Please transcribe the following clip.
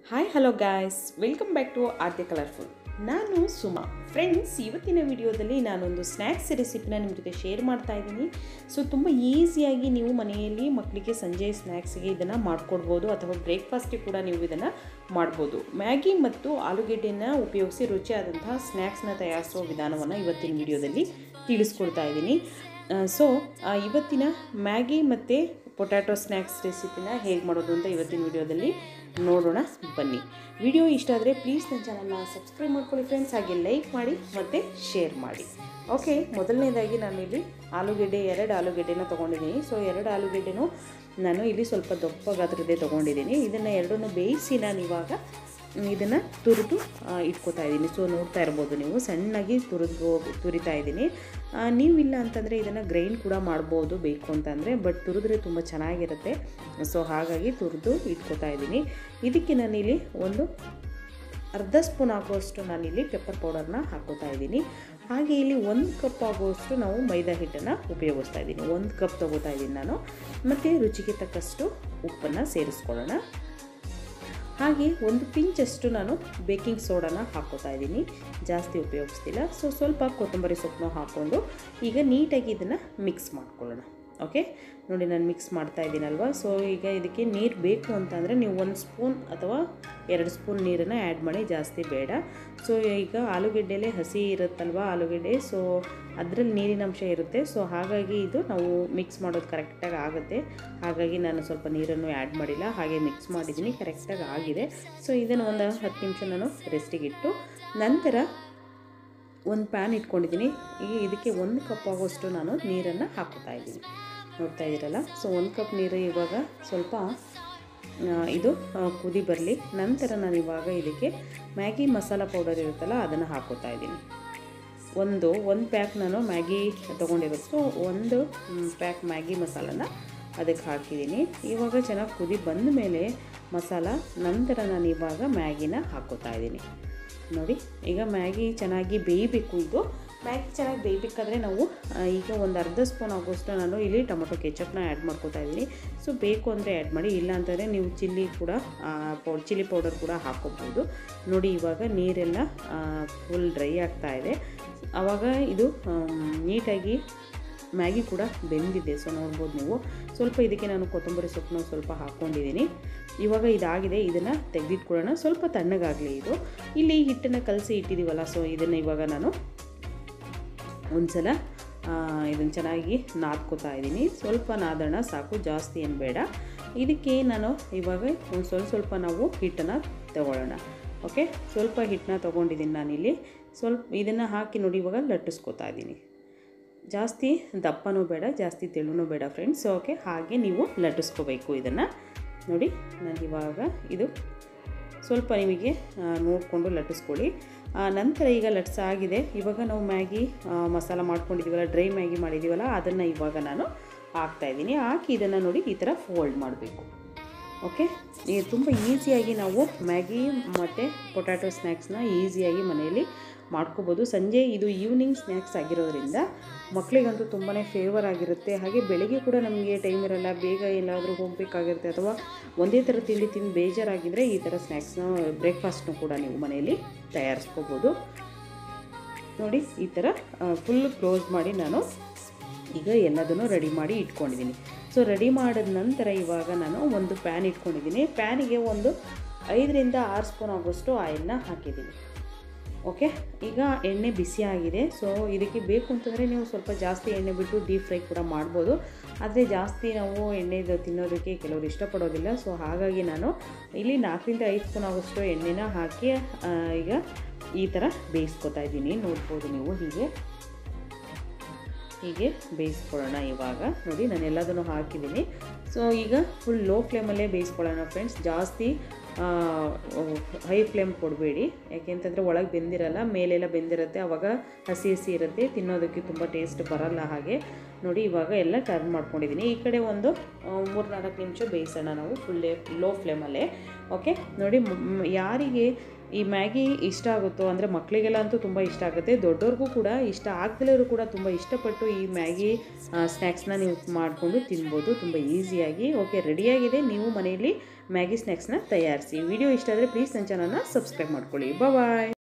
Hi hello guys, welcome back to AadyaColourful. ನಾನು Suma. Friends, ಇವತ್ತಿನ ವಿಡಿಯೋದಲ್ಲಿ ನಾನೊಂದು ಸ್ನ್ಯಾಕ್ಸ್ ರೆಸಿಪಿನ ನಿಮ್ಮ ಜೊತೆ ಶೇರ್ ಮಾಡ್ತಾ ಇದ್ದೀನಿ. ಸೊ ತುಂಬ ಈಸಿಯಾಗಿ ನೀವು ಮನೆಯಲ್ಲಿ ಮಕ್ಕಳಿಗೆ ಸಂಜೆ ಸ್ನ್ಯಾಕ್ಸ್ಗೆ ಇದನ್ನು ಮಾಡಿಕೊಡ್ಬೋದು ಅಥವಾ ಬ್ರೇಕ್ಫಾಸ್ಟಿಗೆ ಕೂಡ ನೀವು ಇದನ್ನು ಮಾಡ್ಬೋದು. ಮ್ಯಾಗಿ ಮತ್ತು ಆಲೂಗೆಡ್ಡೆನ ಉಪಯೋಗಿಸಿ ರುಚಿಯಾದಂತಹ ಸ್ನ್ಯಾಕ್ಸ್ನ ತಯಾರಿಸೋ ವಿಧಾನವನ್ನು ಇವತ್ತಿನ ವಿಡಿಯೋದಲ್ಲಿ ತಿಳಿಸ್ಕೊಡ್ತಾ ಇದ್ದೀನಿ. ಸೊ ಇವತ್ತಿನ ಮ್ಯಾಗಿ ಮತ್ತು ಪೊಟ್ಯಾಟೊ ಸ್ನ್ಯಾಕ್ಸ್ ರೆಸಿಪಿನ ಹೇಗೆ ಮಾಡೋದು ಅಂತ ಇವತ್ತಿನ ವಿಡಿಯೋದಲ್ಲಿ ನೋಡೋಣ ಬನ್ನಿ. ವಿಡಿಯೋ ಇಷ್ಟ ಆದರೆ ಪ್ಲೀಸ್ ನನ್ನ ಚಾನಲ್ನ ಸಬ್ಸ್ಕ್ರೈಬ್ ಮಾಡ್ಕೊಳ್ಳಿ ಫ್ರೆಂಡ್ಸ್, ಹಾಗೆ ಲೈಕ್ ಮಾಡಿ ಮತ್ತು ಶೇರ್ ಮಾಡಿ. ಓಕೆ, ಮೊದಲನೇದಾಗಿ ನಾನಿಲ್ಲಿ ಎರಡು ಆಲೂಗೆಡ್ಡೆನ ತೊಗೊಂಡಿದ್ದೀನಿ. ಸೊ 2 ಆಲೂಗೆಡ್ಡೆನೂ ನಾನು ಇಲ್ಲಿ ಸ್ವಲ್ಪ ದಪ್ಪ ಗಾತ್ರದೇ ತೊಗೊಂಡಿದ್ದೀನಿ. ಇದನ್ನು ಎರಡನ್ನೂ ಬೇಯಿಸಿ ನಾನು ಇವಾಗ ಇದನ್ನು ತುರಿದು ಇಟ್ಕೋತಾ ಇದ್ದೀನಿ. ಸೊ ನೋಡ್ತಾ ಇರ್ಬೋದು ನೀವು, ಸಣ್ಣಾಗಿ ತುರಿತಾ ಇದ್ದೀನಿ. ನೀವಿಲ್ಲ ಅಂತಂದರೆ ಇದನ್ನು ಗ್ರೈಂಡ್ ಕೂಡ ಮಾಡ್ಬೋದು ಬೇಕು ಅಂತಂದರೆ, ಬಟ್ ತುರಿದ್ರೆ ತುಂಬ ಚೆನ್ನಾಗಿರುತ್ತೆ. ಸೊ ಹಾಗಾಗಿ ತುರಿದು ಇಟ್ಕೋತಾ ಇದ್ದೀನಿ. ಇದಕ್ಕೆ ನಾನಿಲ್ಲಿ ಒಂದು ಅರ್ಧ ಸ್ಪೂನ್ ಆಗುವಷ್ಟು ನಾನಿಲ್ಲಿ ಪೆಪ್ಪರ್ ಪೌಡರ್ನ ಹಾಕೋತಾ ಇದ್ದೀನಿ. ಹಾಗೆ ಇಲ್ಲಿ 1 ಕಪ್ ಆಗುವಷ್ಟು ನಾವು ಮೈದಾ ಹಿಟ್ಟನ್ನು ಉಪಯೋಗಿಸ್ತಾ ಇದ್ದೀನಿ. 1 ಕಪ್ ತೊಗೋತಾ ಇದ್ದೀನಿ ನಾನು. ಮತ್ತು ರುಚಿಗೆ ತಕ್ಕಷ್ಟು ಉಪ್ಪನ್ನು ಸೇರಿಸ್ಕೊಳ್ಳೋಣ. ಹಾಗೆ ಒಂದು ಪಿಂಚಷ್ಟು ನಾನು ಬೇಕಿಂಗ್ ಸೋಡಾನ ಹಾಕ್ಕೋತಾ ಇದ್ದೀನಿ, ಜಾಸ್ತಿ ಉಪಯೋಗಿಸ್ತಿಲ್ಲ. ಸೊ ಸ್ವಲ್ಪ ಕೊತ್ತಂಬರಿ ಸೊಪ್ಪನ್ನು ಹಾಕ್ಕೊಂಡು ಈಗ ನೀಟಾಗಿ ಇದನ್ನು ಮಿಕ್ಸ್ ಮಾಡ್ಕೊಳ್ಳೋಣ. ಓಕೆ, ನೋಡಿ ನಾನು ಮಿಕ್ಸ್ ಮಾಡ್ತಾ ಇದ್ದೀನಲ್ವ. ಸೊ ಈಗ ಇದಕ್ಕೆ ನೀರು ಬೇಕು ಅಂತಂದರೆ ನೀವು 1 ಸ್ಪೂನ್ ಅಥವಾ 2 ಸ್ಪೂನ್ ನೀರನ್ನು ಆ್ಯಡ್ ಮಾಡಿ, ಜಾಸ್ತಿ ಬೇಡ. ಸೊ ಈಗ ಆಲೂಗೆಡ್ಡೆಲೇ ಹಸಿ ಇರುತ್ತಲ್ವ ಆಲೂಗೆಡ್ಡೆ, ಸೊ ಅದರಲ್ಲಿ ನೀರಿನ ಅಂಶ ಇರುತ್ತೆ. ಸೊ ಹಾಗಾಗಿ ಇದು ನಾವು ಮಿಕ್ಸ್ ಮಾಡೋದು ಕರೆಕ್ಟಾಗಿ ಆಗುತ್ತೆ. ಹಾಗಾಗಿ ನಾನು ಸ್ವಲ್ಪ ನೀರನ್ನು ಆ್ಯಡ್ ಮಾಡಿಲ್ಲ, ಹಾಗೆ ಮಿಕ್ಸ್ ಮಾಡಿದ್ದೀನಿ, ಕರೆಕ್ಟಾಗಿ ಆಗಿದೆ. ಸೊ ಇದನ್ನು ಒಂದು 10 ನಿಮಿಷ ನಾನು ರೆಸ್ಟಿಗೆ ಇಟ್ಟು ನಂತರ ಒಂದು ಪ್ಯಾನ್ ಇಟ್ಕೊಂಡಿದ್ದೀನಿ. ಈಗ ಇದಕ್ಕೆ 1 ಕಪ್ ಆಗೋಷ್ಟು ನಾನು ನೀರನ್ನು ಹಾಕ್ತಾ ಇದ್ದೀನಿ, ನೋಡ್ತಾ ಇದ್ದೀರಲ್ಲ. ಸೊ 1 ಕಪ್ ನೀರು ಇವಾಗ ಸ್ವಲ್ಪ ಇದು ಕುದಿ ಬರಲಿ. ನಂತರ ನಾನು ಇವಾಗ ಇದಕ್ಕೆ ಮ್ಯಾಗಿ ಮಸಾಲ ಪೌಡರ್ ಇರುತ್ತಲ್ಲ ಅದನ್ನು ಹಾಕೋತಾ ಇದ್ದೀನಿ. ಒಂದು ಪ್ಯಾಕ್ ನಾನು ಮ್ಯಾಗಿ ತೊಗೊಂಡಿರೋದು. ಸೊ 1 ಪ್ಯಾಕ್ ಮ್ಯಾಗಿ ಮಸಾಲನ ಅದಕ್ಕೆ ಹಾಕಿದ್ದೀನಿ. ಇವಾಗ ಚೆನ್ನಾಗಿ ಕುದಿ ಬಂದ ಮೇಲೆ ಮಸಾಲ, ನಂತರ ನಾನು ಇವಾಗ ಮ್ಯಾಗಿನ ಹಾಕೋತಾ ಇದ್ದೀನಿ. ನೋಡಿ, ಈಗ ಮ್ಯಾಗಿ ಚೆನ್ನಾಗಿ ಬೇಯಬೇಕು. ಇದು ಮ್ಯಾಗಿ ಚೆನ್ನಾಗಿ ಬೇಯಬೇಕಾದ್ರೆ ನಾವು ಈಗ ಒಂದು ಅರ್ಧ ಸ್ಪೂನ್ ಆಗೋಷ್ಟು ನಾನು ಇಲ್ಲಿ ಟೊಮೊಟೊ ಕೆಚಪ್ನ ಆ್ಯಡ್ ಮಾಡ್ಕೋತಾ ಇದ್ದೀನಿ. ಸೊ ಬೇಕು ಅಂದರೆ ಆ್ಯಡ್ ಮಾಡಿ, ಇಲ್ಲ ಅಂತಂದರೆ ನೀವು ಚಿಲ್ಲಿ ಪೌಡರ್ ಕೂಡ ಹಾಕ್ಕೋಬೋದು. ನೋಡಿ ಇವಾಗ ನೀರೆಲ್ಲ ಫುಲ್ ಡ್ರೈ ಆಗ್ತಾ ಇದೆ. ಆವಾಗ ಇದು ನೀಟಾಗಿ ಮ್ಯಾಗಿ ಕೂಡ ಬೆಂದಿದೆ. ಸೊ ನೋಡ್ಬೋದು ನೀವು. ಸ್ವಲ್ಪ ಇದಕ್ಕೆ ನಾನು ಕೊತ್ತಂಬರಿ ಸೊಪ್ಪನ್ನು ಸ್ವಲ್ಪ ಹಾಕ್ಕೊಂಡಿದ್ದೀನಿ. ಇವಾಗ ಇದಾಗಿದೆ, ಇದನ್ನು ತೆಗೆದಿಟ್ಕೊಳ್ಳೋಣ. ಸ್ವಲ್ಪ ತಣ್ಣಗಾಗಲಿ ಇದು. ಇಲ್ಲಿ ಹಿಟ್ಟನ್ನು ಕಲಸಿ ಇಟ್ಟಿದ್ದೀವಲ್ಲ, ಸೊ ಇದನ್ನು ಇವಾಗ ನಾನು ಒಂದು ಸಲ ಇದನ್ನು ಚೆನ್ನಾಗಿ ನಾದ್ಕೋತಾ ಇದ್ದೀನಿ. ಸ್ವಲ್ಪ ನಾದೋಣ ಸಾಕು, ಜಾಸ್ತಿ ಏನು ಬೇಡ. ಇದಕ್ಕೆ ನಾನು ಇವಾಗ ಒಂದು ಸ್ವಲ್ಪ ನಾವು ಹಿಟ್ಟನ್ನು ತಗೊಳ್ಳೋಣ. ಓಕೆ, ಸ್ವಲ್ಪ ಹಿಟ್ಟನ್ನ ತೊಗೊಂಡಿದ್ದೀನಿ ನಾನಿಲ್ಲಿ. ಸ್ವಲ್ಪ ಇದನ್ನು ಹಾಕಿ ನೋಡಿ ಇವಾಗ ಲಟ್ಟಿಸ್ಕೋತಾ ಇದ್ದೀನಿ. ಜಾಸ್ತಿ ದಪ್ಪನೂ ಬೇಡ, ಜಾಸ್ತಿ ತೆಳುನೂ ಬೇಡ ಫ್ರೆಂಡ್ಸ್. ಓಕೆ, ಹಾಗೆ ನೀವು ಲಟ್ಟಿಸ್ಕೋಬೇಕು ಇದನ್ನು. ನೋಡಿ ನಾನು ಇವಾಗ ಇದು ಸ್ವಲ್ಪ ನಿಮಗೆ ನೋಡಿಕೊಂಡು ಲಟ್ಟಿಸ್ಕೊಳ್ಳಿ. ನಂತರ ಈಗ ಲಟ್ಸಾಗಿದೆ. ಇವಾಗ ನಾವು ಮ್ಯಾಗಿ ಮಸಾಲ ಮಾಡ್ಕೊಂಡಿದ್ದೀವಲ್ಲ, ಡ್ರೈ ಮ್ಯಾಗಿ ಮಾಡಿದ್ದೀವಲ್ಲ, ಅದನ್ನು ಇವಾಗ ನಾನು ಹಾಕ್ತಾಯಿದ್ದೀನಿ. ಹಾಕಿ ಇದನ್ನು ನೋಡಿ ಈ ಥರ ಫೋಲ್ಡ್ ಮಾಡಬೇಕು. ಓಕೆ, ಇದು ತುಂಬ ಈಸಿಯಾಗಿ ನಾವು ಮ್ಯಾಗಿ ಮತ್ತು ಪೊಟ್ಯಾಟೊ ಸ್ನ್ಯಾಕ್ಸ್ನ ಈಸಿಯಾಗಿ ಮನೆಯಲ್ಲಿ ಮಾಡ್ಕೋಬೋದು. ಸಂಜೆ ಇದು ಈವ್ನಿಂಗ್ ಸ್ನ್ಯಾಕ್ಸ್ ಆಗಿರೋದ್ರಿಂದ ಮಕ್ಕಳಿಗಂತೂ ತುಂಬಾ ಫೇವರ್ ಆಗಿರುತ್ತೆ. ಹಾಗೆ ಬೆಳಗ್ಗೆ ಕೂಡ ನಮಗೆ ಟೈಮ್ ಇರಲ್ಲ, ಬೇಗ ಎಲ್ಲಾದರೂ ಹೋಗಬೇಕಾಗಿರುತ್ತೆ, ಅಥವಾ ಒಂದೇ ಥರ ತಿಂಡಿ ತಿಂದು ಬೇಜಾರಾಗಿದ್ದರೆ ಈ ಥರ ಸ್ನ್ಯಾಕ್ಸ್ನ ಬ್ರೇಕ್ಫಾಸ್ಟ್ನೂ ಕೂಡ ನೀವು ಮನೆಯಲ್ಲಿ ತಯಾರಿಸ್ಕೋಬೋದು. ನೋಡಿ ಈ ಥರ ಫುಲ್ ಕ್ಲೋಸ್ ಮಾಡಿ ನಾನು ಈಗ ಎಲ್ಲದನ್ನು ರೆಡಿ ಮಾಡಿ ಇಟ್ಕೊಂಡಿದ್ದೀನಿ. ಸೊ ರೆಡಿ ಮಾಡಿದ ನಂತರ ಇವಾಗ ನಾನು ಒಂದು ಪ್ಯಾನ್ ಇಟ್ಕೊಂಡಿದ್ದೀನಿ. ಪ್ಯಾನಿಗೆ ಒಂದು 5 ರಿಂದ 6 ಸ್ಪೂನ್ ಆಗೋಷ್ಟು ಆಯಿಲ್ನ ಹಾಕಿದ್ದೀನಿ. ಓಕೆ, ಈಗ ಎಣ್ಣೆ ಬಿಸಿ ಆಗಿದೆ. ಸೊ ಇದಕ್ಕೆ ಬೇಕು ಅಂತಂದರೆ ನೀವು ಸ್ವಲ್ಪ ಜಾಸ್ತಿ ಎಣ್ಣೆ ಬಿಟ್ಟು ಡೀಪ್ ಫ್ರೈ ಕೂಡ ಮಾಡ್ಬೋದು. ಆದರೆ ಜಾಸ್ತಿ ನಾವು ಎಣ್ಣೆದು ತಿನ್ನೋದಕ್ಕೆ ಕೆಲವರು ಇಷ್ಟಪಡೋದಿಲ್ಲ. ಸೊ ಹಾಗಾಗಿ ನಾನು ಇಲ್ಲಿ 4 ರಿಂದ 5 ಸ್ಪೂನ್ ಆಗೋಷ್ಟು ಎಣ್ಣೆನ ಹಾಕಿ ಈಗ ಈ ಥರ ಬೇಯಿಸ್ಕೊತಾ ಇದ್ದೀನಿ. ನೋಡ್ಬೋದು ನೀವು, ಹೀಗೆ ಬೇಯಿಸ್ಕೊಳ್ಳೋಣ. ಇವಾಗ ನೋಡಿ ನಾನು ಎಲ್ಲದನ್ನು ಹಾಕಿದ್ದೀನಿ. ಸೊ ಈಗ ಫುಲ್ ಲೋ ಫ್ಲೇಮಲ್ಲೇ ಬೇಯಿಸ್ಕೊಳ್ಳೋಣ ಫ್ರೆಂಡ್ಸ್. ಜಾಸ್ತಿ ಹೈ ಫ್ಲೇಮ್ ಕೊಡಬೇಡಿ, ಯಾಕೆಂತಂದರೆ ಒಳಗೆ ಬೆಂದಿರಲ್ಲ, ಮೇಲೆಲ್ಲ ಬೆಂದಿರುತ್ತೆ, ಆವಾಗ ಹಸಿ ಇರುತ್ತೆ, ತಿನ್ನೋದಕ್ಕೆ ತುಂಬ ಟೇಸ್ಟ್ ಬರಲ್ಲ. ಹಾಗೆ ನೋಡಿ ಇವಾಗ ಎಲ್ಲ ಟರ್ನ್ ಮಾಡ್ಕೊಂಡಿದ್ದೀನಿ. ಈ ಕಡೆ ಒಂದು 3-4 ನಿಮಿಷ ಬೇಯಿಸೋಣ ನಾವು ಫುಲ್ ಲೋ ಫ್ಲೇಮಲ್ಲೇ. ಓಕೆ, ನೋಡಿ ಯಾರಿಗೆ ಈ ಮ್ಯಾಗಿ ಇಷ್ಟ ಆಗುತ್ತೋ, ಅಂದರೆ ಮಕ್ಕಳಿಗೆಲ್ಲ ಅಂತೂ ತುಂಬ ಇಷ್ಟ ಆಗುತ್ತೆ, ದೊಡ್ಡವ್ರಿಗೂ ಕೂಡ ಇಷ್ಟ ಆಗ್ತಿರೋರು ಕೂಡ ತುಂಬ ಇಷ್ಟಪಟ್ಟು ಈ ಮ್ಯಾಗಿ ಸ್ನ್ಯಾಕ್ಸ್ನ ನೀವು ಮಾಡಿಕೊಂಡು ತಿನ್ಬೋದು ತುಂಬ ಈಸಿಯಾಗಿ. ಓಕೆ, ರೆಡಿಯಾಗಿದೆ. ನೀವು ಮನೆಯಲ್ಲಿ ಮ್ಯಾಗಿ ಸ್ನ್ಯಾಕ್ಸ್ನ ತಯಾರಿಸಿ. ವಿಡಿಯೋ ಇಷ್ಟ ಆದರೆ ಪ್ಲೀಸ್ ನನ್ನ ಚಾನಲ್ನ ಸಬ್ಸ್ಕ್ರೈಬ್ ಮಾಡ್ಕೊಳ್ಳಿ. ಬಾಯ್.